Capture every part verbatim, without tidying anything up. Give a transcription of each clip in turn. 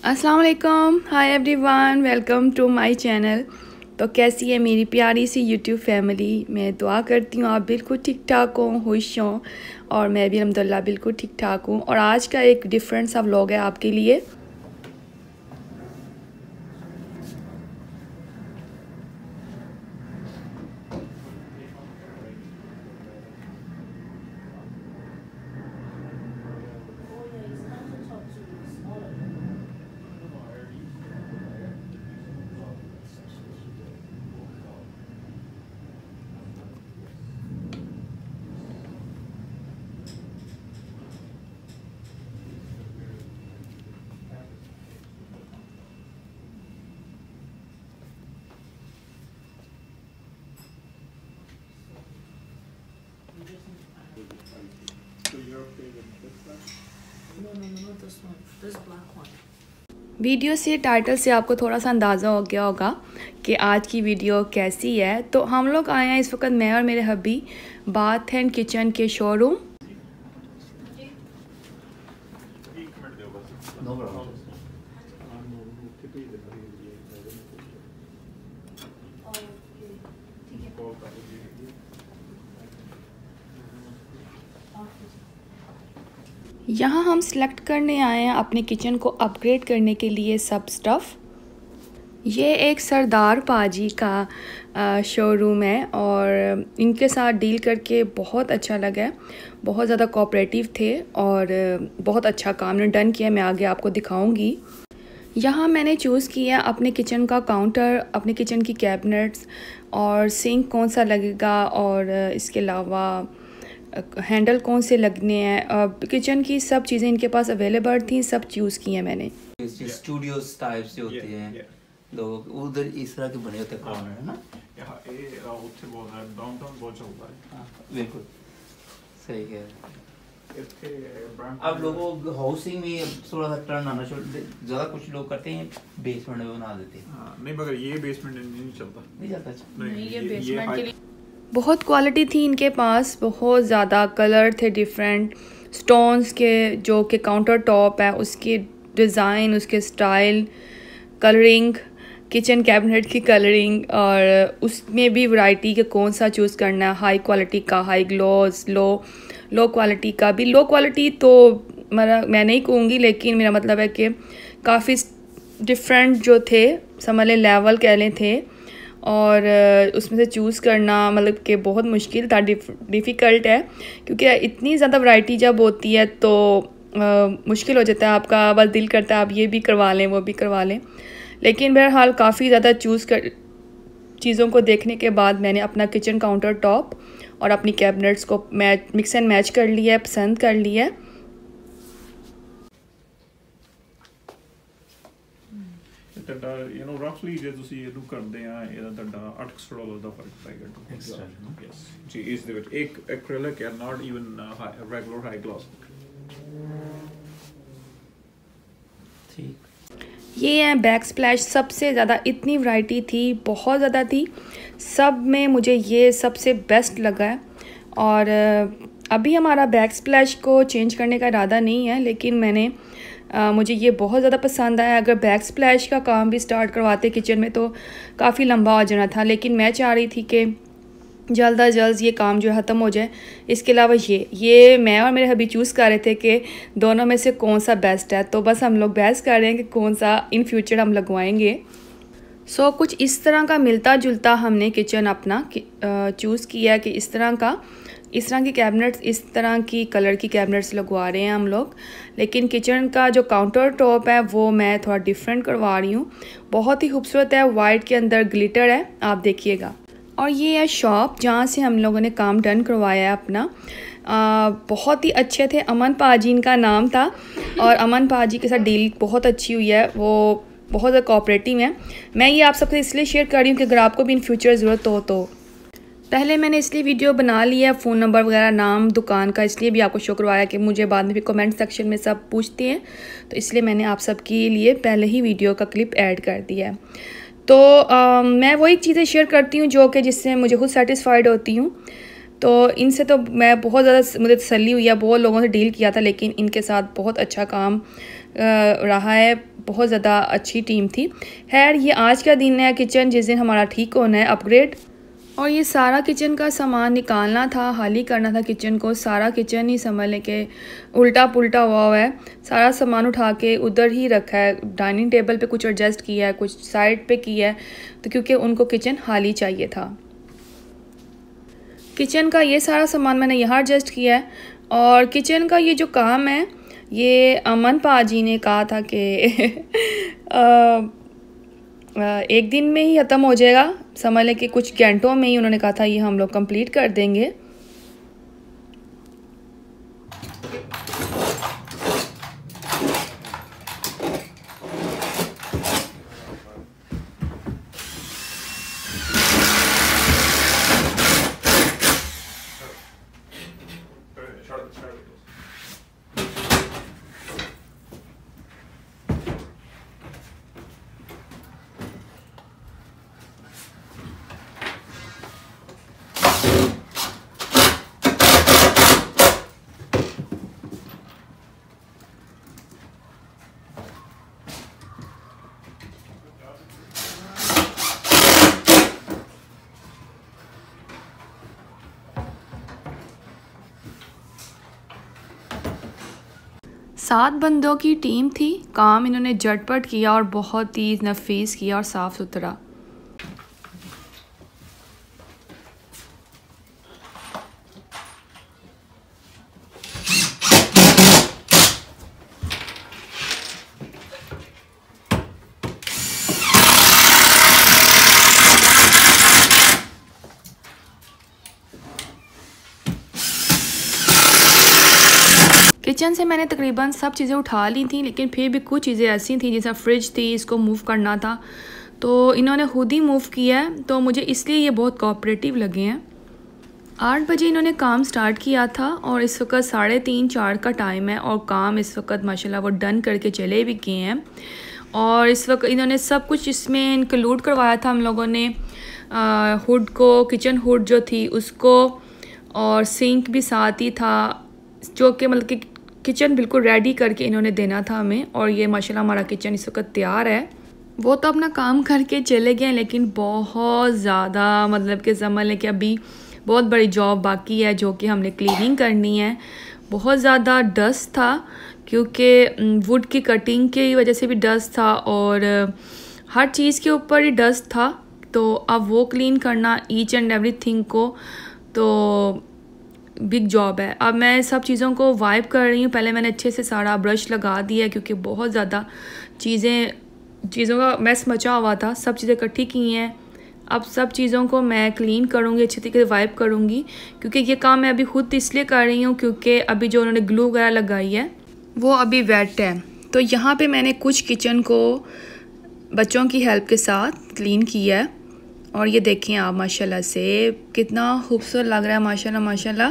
अस्सलाम वालेकुम, hi everyone, welcome to my channel. तो कैसी है मेरी प्यारी सी यूट्यूब फैमिली। मैं दुआ करती हूँ आप बिल्कुल ठीक ठाक हों, खुश हों, और मैं भी अल्हम्दुलिल्लाह बिल्कुल ठीक ठाक हूँ। और आज का एक डिफरेंट सा व्लॉग है आपके लिए। वीडियो से टाइटल से आपको थोड़ा सा अंदाज़ा हो गया होगा कि आज की वीडियो कैसी है। तो हम लोग आए हैं इस वक्त, मैं और मेरे हब्बी, बाथ एंड किचन के शोरूम। यहाँ हम सिलेक्ट करने आए हैं अपने किचन को अपग्रेड करने के लिए सब स्टफ़। ये एक सरदार पाजी का शोरूम है और इनके साथ डील करके बहुत अच्छा लगा है। बहुत ज़्यादा कोऑपरेटिव थे और बहुत अच्छा काम ने डन किया। मैं आगे आपको दिखाऊंगी। यहाँ मैंने चूज़ किया अपने किचन का काउंटर, अपने किचन की कैबिनेट्स और सिंक कौन सा लगेगा, और इसके अलावा हैंडल कौन से लगने हैं। किचन की सब चीज़ें इनके पास अवेलेबल थी, सब चूज़ की हैं मैंने। स्टूडियोज टाइप से होते हैं लोग, उधर इस तरह के बने होते हैं कॉर्नर, है ना। यहाँ ये उत्थे बहुत है, डाउनटाउन बहुत चलता है। हाँ बिल्कुल सही है। इसके अब लोगों हाउसिंग में थोड़ा सा टर्न आना शुरू, ज़्यादा कुछ लोग करते हैं बेसमेंट में बना देते हैं। हाँ, नहीं मगर ये बेसमेंट नहीं चलता, नहीं चलता। नहीं, ये बेसमेंट के लिए बहुत क्वालिटी थी इनके पास, बहुत ज़्यादा कलर थे डिफरेंट स्टोन्स के, जो कि काउंटर टॉप है उसकी डिज़ाइन, उसके स्टाइल, कलरिंग, किचन कैबिनेट की कलरिंग, और उसमें भी वैरायटी के कौन सा चूज़ करना है, हाई क्वालिटी का, high gloss, low low quality का भी। लो क्वालिटी तो मेरा मैं नहीं कहूँगी, लेकिन मेरा मतलब है कि काफ़ी डिफरेंट जो थे, समझ लें लेवल कह लें थे, और उसमें से चूज़ करना मतलब कि बहुत मुश्किल था, डिफ़िकल्ट है, क्योंकि इतनी ज़्यादा वैरायटी जब होती है तो आ, मुश्किल हो जाता है। आपका बस दिल करता है आप ये भी करवा लें वो भी करवा लें। लेकिन बहरहाल काफ़ी ज़्यादा चूज़ कर चीज़ों को देखने के बाद मैंने अपना किचन काउंटर टॉप और अपनी कैबिनेट्स को मैच मिक्स एंड मैच कर लिया है, पसंद कर लिया है। ਤੁਹਾਡਾ ਯੂ نو ਰਫਲੀ ਜੇ ਤੁਸੀਂ ਇਹਨੂੰ ਕਰਦੇ ਆ ਇਹਦਾ ਤੁਹਾਡਾ ਅੱਠ ਸੌ ਡਾਲਰ ਦਾ ਫਰਕ ਪਏਗਾ ਐਕਸਟਰਾ। ਯੈਸ ਜੀ, ਇਸ ਦੇ ਵਿੱਚ ਇੱਕ ਐਕ੍ਰੀਲਿਕ ਹੈ, not even regular high gloss. ठीक, ये है बैक स्प्लैश। सबसे ज़्यादा इतनी वैरायटी थी, बहुत ज़्यादा थी, सब में मुझे ये सबसे बेस्ट लगा है। और अभी हमारा बैक स्प्लैश को चेंज करने का इरादा नहीं है, लेकिन मैंने आ, मुझे ये बहुत ज़्यादा पसंद आया। अगर बैक स्प्लैश का काम भी स्टार्ट करवाते किचन में तो काफ़ी लंबा हो जाना था, लेकिन मैं चाह रही थी कि जल्द अज जल्द ये काम जो है ख़त्म हो जाए। इसके अलावा ये ये मैं और मेरे हबी चूज़ कर रहे थे कि दोनों में से कौन सा बेस्ट है, तो बस हम लोग बहस कर रहे हैं कि कौन सा इन फ्यूचर हम लगवाएंगे। सो so, कुछ इस तरह का मिलता जुलता हमने किचन अपना चूज़ किया कि इस तरह का इस तरह की कैबिनेट्स, इस तरह की कलर की कैबिनेट्स लगवा रहे हैं हम लोग। लेकिन किचन का जो काउंटर टॉप है वो मैं थोड़ा डिफरेंट करवा रही हूँ। बहुत ही खूबसूरत है, वाइट के अंदर ग्लिटर है, आप देखिएगा। और ये है शॉप जहाँ से हम लोगों ने काम डन करवाया है अपना। आ, बहुत ही अच्छे थे, अमन पाजी इनका नाम था, और अमन पाजी के साथ डील बहुत अच्छी हुई है, वो बहुत ज़्यादा कोऑपरेटिव है। मैं ये आप सबसे इसलिए शेयर कर रही हूँ कि अगर आपको भी इन फ्यूचर ज़रूरत हो तो। पहले मैंने इसलिए वीडियो बना लिया, फ़ोन नंबर वगैरह, नाम दुकान का, इसलिए भी आपको शो करवाया कि मुझे बाद में भी कमेंट सेक्शन में सब पूछते हैं, तो इसलिए मैंने आप सबके लिए पहले ही वीडियो का क्लिप ऐड कर दिया है। तो आ, मैं वही चीज़ें शेयर करती हूँ जो कि जिससे मुझे खुद सेटिस्फाइड होती हूँ। तो इनसे तो मैं बहुत ज़्यादा मुझे तसल्ली हुई है, बहुत लोगों से डील किया था, लेकिन इनके साथ बहुत अच्छा काम रहा है, बहुत ज़्यादा अच्छी टीम थी। खैर ये आज का दिन है किचन जिस दिन हमारा ठीक होना है अपग्रेड, और ये सारा किचन का सामान निकालना था, खाली करना था किचन को। सारा किचन ही समझ लें कि उल्टा पुल्टा हुआ हुआ है, सारा सामान उठा के उधर ही रखा है। डाइनिंग टेबल पे कुछ एडजस्ट किया है, कुछ साइड पे किया है, तो क्योंकि उनको किचन खाली चाहिए था। किचन का ये सारा सामान मैंने यहाँ एडजस्ट किया है। और किचन का ये जो काम है ये अमन पाजी ने कहा था कि एक दिन में ही ख़त्म हो जाएगा, समझ लें कि कुछ घंटों में ही उन्होंने कहा था ये हम लोग कंप्लीट कर देंगे। सात बंदों की टीम थी, काम इन्होंने झटपट किया और बहुत ही नफीस किया और साफ़ सुथरा। किचन से मैंने तकरीबन सब चीज़ें उठा ली थी, लेकिन फिर भी कुछ चीज़ें ऐसी थी जैसा फ्रिज थी, इसको मूव करना था तो इन्होंने खुद ही मूव किया है, तो मुझे इसलिए ये बहुत कोऑपरेटिव लगे हैं। आठ बजे इन्होंने काम स्टार्ट किया था और इस वक्त साढ़े तीन चार का टाइम है और काम इस वक्त माशाल्लाह वो डन करके चले भी गए हैं। और इस वक्त इन्होंने सब कुछ इसमें इंक्लूड करवाया था हम लोगों ने, हुड को, किचन हुड जो थी उसको, और सिंक भी साथ ही था, जो कि मतलब कि किचन बिल्कुल रेडी करके इन्होंने देना था हमें। और ये माशाल्लाह हमारा किचन इस वक्त तैयार है। वो तो अपना काम करके चले गए, लेकिन बहुत ज़्यादा मतलब कि समझ लें कि अभी बहुत बड़ी जॉब बाकी है जो कि हमने क्लीनिंग करनी है। बहुत ज़्यादा डस्ट था क्योंकि वुड की कटिंग की वजह से भी डस्ट था और हर चीज़ के ऊपर ही डस्ट था, तो अब वो क्लीन करना ईच एंड एवरीथिंग को तो बिग जॉब है। अब मैं सब चीज़ों को वाइप कर रही हूँ। पहले मैंने अच्छे से सारा ब्रश लगा दिया क्योंकि बहुत ज़्यादा चीज़ें चीज़ों का मैस मचा हुआ था, सब चीज़ें इकट्ठी की हैं। अब सब चीज़ों को मैं क्लीन करूँगी, अच्छी तरीके से वाइप करूँगी, क्योंकि ये काम मैं अभी खुद इसलिए कर रही हूँ क्योंकि अभी जो उन्होंने ग्लू वगैरह लगाई है वो अभी वेट है। तो यहाँ पे मैंने कुछ किचन को बच्चों की हेल्प के साथ क्लीन किया है और ये देखें आप माशाल्लाह से कितना खूबसूरत लग रहा है, माशाल्लाह माशाल्लाह।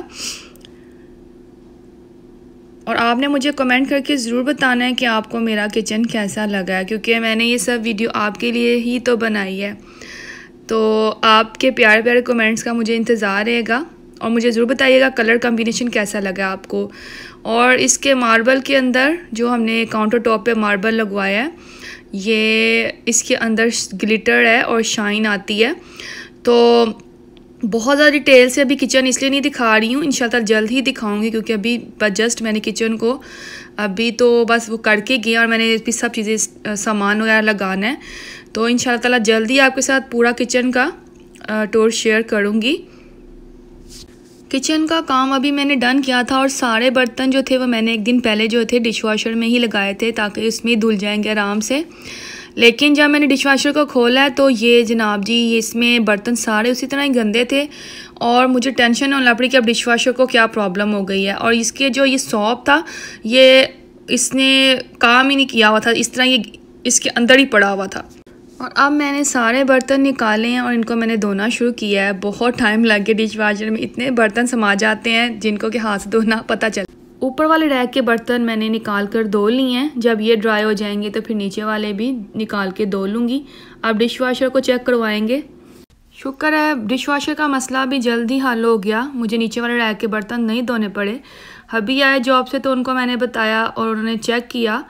और आपने मुझे कमेंट करके ज़रूर बताना है कि आपको मेरा किचन कैसा लगा है, क्योंकि मैंने ये सब वीडियो आपके लिए ही तो बनाई है। तो आपके प्यारे प्यारे कमेंट्स का मुझे इंतज़ार रहेगा और मुझे ज़रूर बताइएगा कलर कॉम्बिनेशन कैसा लगा आपको। और इसके मार्बल के अंदर जो हमने काउंटर टॉप पे मार्बल लगवाया है, ये इसके अंदर ग्लिटर है और शाइन आती है। तो बहुत ज़्यादा डिटेल से अभी किचन इसलिए नहीं दिखा रही हूँ, इंशाल्लाह जल्द ही दिखाऊंगी, क्योंकि अभी जस्ट मैंने किचन को अभी तो बस वो करके गया और मैंने भी सब चीज़ें सामान वगैरह लगाना है। तो इंशाल्लाह ताला जल्दी आपके साथ पूरा किचन का टूर शेयर करूँगी। किचन का काम अभी मैंने डन किया था और सारे बर्तन जो थे वो मैंने एक दिन पहले जो थे डिशवॉशर में ही लगाए थे ताकि उसमें ही धुल जाएंगे आराम से। लेकिन जब मैंने डिशवॉशर को खोला है तो ये जनाब जी ये इसमें बर्तन सारे उसी तरह ही गंदे थे और मुझे टेंशन होने लग पड़ी कि अब डिशवॉशर को क्या प्रॉब्लम हो गई है। और इसके जो ये सॉप था ये इसने काम ही नहीं किया हुआ था, इस तरह ये इसके अंदर ही पड़ा हुआ था। और अब मैंने सारे बर्तन निकाले हैं और इनको मैंने धोना शुरू किया है। बहुत टाइम लग गया, डिशवॉशर में इतने बर्तन समा जाते हैं जिनको कि हाथ से धोना पता चल। ऊपर वाले रैक के बर्तन मैंने निकाल कर धो लिए हैं, जब ये ड्राई हो जाएंगे तो फिर नीचे वाले भी निकाल के धो लूँगी। अब डिशवॉशर को चेक करवाएंगे। शुक्र है डिशवॉशर का मसला भी जल्दी हल हो गया, मुझे नीचे वाले रैक के बर्तन नहीं धोने पड़े। अभी आए जॉब से तो उनको मैंने बताया और उन्होंने चेक किया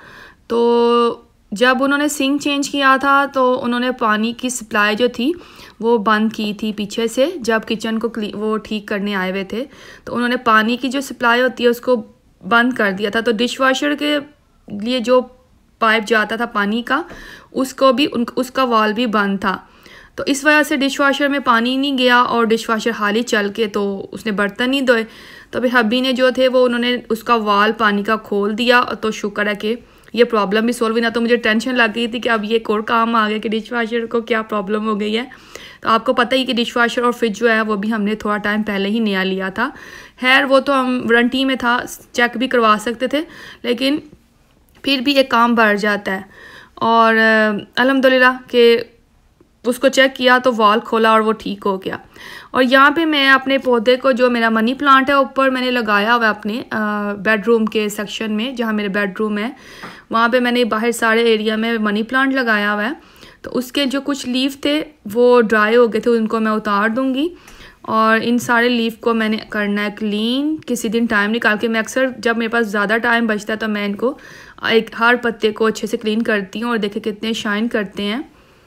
तो जब उन्होंने सिंक चेंज किया था तो उन्होंने पानी की सप्लाई जो थी वो बंद की थी पीछे से, जब किचन को वो ठीक करने आए हुए थे तो उन्होंने पानी की जो सप्लाई होती है उसको बंद कर दिया था। तो डिश वॉशर के लिए जो पाइप जाता था पानी का, उसको भी उन उसका वाल भी बंद था। तो इस वजह से डिश वॉशर में पानी नहीं गया और डिश वॉशर हाल ही चल के तो उसने बर्तन नहीं धोए। तो फिर हब्बी ने जो थे वो उन्होंने उसका वाल पानी का खोल दिया, तो शुक्र है कि ये प्रॉब्लम भी सॉल्व हुई, ना तो मुझे टेंशन लग गई थी कि अब ये एक और काम आ गया कि डिश वॉशर को क्या प्रॉब्लम हो गई है। तो आपको पता ही कि डिश वॉशर और फ्रिज जो है वो भी हमने थोड़ा टाइम पहले ही नया लिया था। खैर वो तो हम वारंटी में था, चेक भी करवा सकते थे, लेकिन फिर भी एक काम बढ़ जाता है। और अल्हम्दुलिल्लाह कि उसको चेक किया तो वाल खोला और वो ठीक हो गया। और यहाँ पे मैं अपने पौधे को, जो मेरा मनी प्लांट है, ऊपर मैंने लगाया हुआ है अपने बेडरूम के सेक्शन में, जहाँ मेरे बेडरूम है वहाँ पे मैंने बाहर सारे एरिया में मनी प्लांट लगाया हुआ है। तो उसके जो कुछ लीफ थे वो ड्राई हो गए थे, उनको मैं उतार दूँगी। और इन सारे लीफ को मैंने करना है क्लीन, किसी दिन टाइम निकाल के। मैं अक्सर जब मेरे पास ज़्यादा टाइम बचता है तो मैं इनको एक हर पत्ते को अच्छे से क्लीन करती हूँ। और देखे कितने शाइन करते हैं।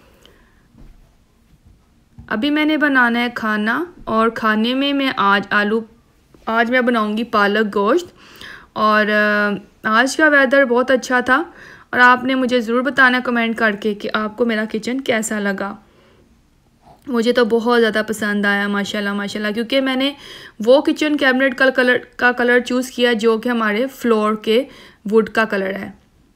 अभी मैंने बनाना है खाना, और खाने में मैं आज आलू आज मैं बनाऊंगी पालक गोश्त। और आज का वेदर बहुत अच्छा था, और आपने मुझे ज़रूर बताना कमेंट करके कि आपको मेरा किचन कैसा लगा। मुझे तो बहुत ज़्यादा पसंद आया माशाल्लाह माशाल्लाह, क्योंकि मैंने वो किचन कैबिनेट का कलर का कलर चूज़ किया जो कि हमारे फ्लोर के वुड का कलर है।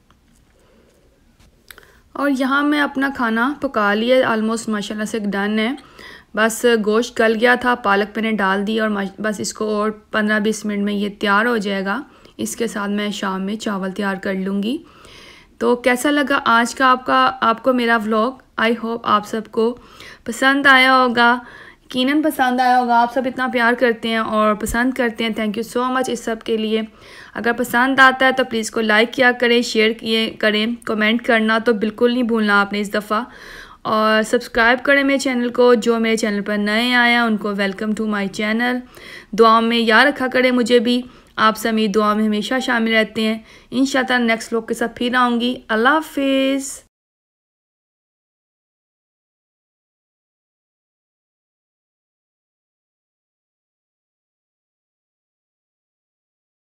और यहाँ मैं अपना खाना पका लिया, आलमोस्ट माशाल्लाह से डन है। बस गोश्त गल गया था, पालक मैंने डाल दी, और बस इसको और पंद्रह बीस मिनट में ये तैयार हो जाएगा। इसके साथ मैं शाम में चावल तैयार कर लूँगी। तो कैसा लगा आज का आपका आपको मेरा व्लॉग? आई होप आप सबको पसंद आया होगा, यकीनन पसंद आया होगा। आप सब इतना प्यार करते हैं और पसंद करते हैं, थैंक यू सो मच इस सब के लिए। अगर पसंद आता है तो प्लीज़ को लाइक किया करें, शेयर किए करें, कमेंट करना तो बिल्कुल नहीं भूलना आपने इस दफ़ा। और सब्सक्राइब करें मेरे चैनल को। जो मेरे चैनल पर नए आए हैं उनको वेलकम टू माय चैनल। दुआ में याद रखा करें मुझे भी, आप सब मेरी दुआ में हमेशा शामिल रहते हैं। इंशाअल्लाह नेक्स्ट व्लॉग के साथ फिर आऊँगी। अल्लाह हाफिज़।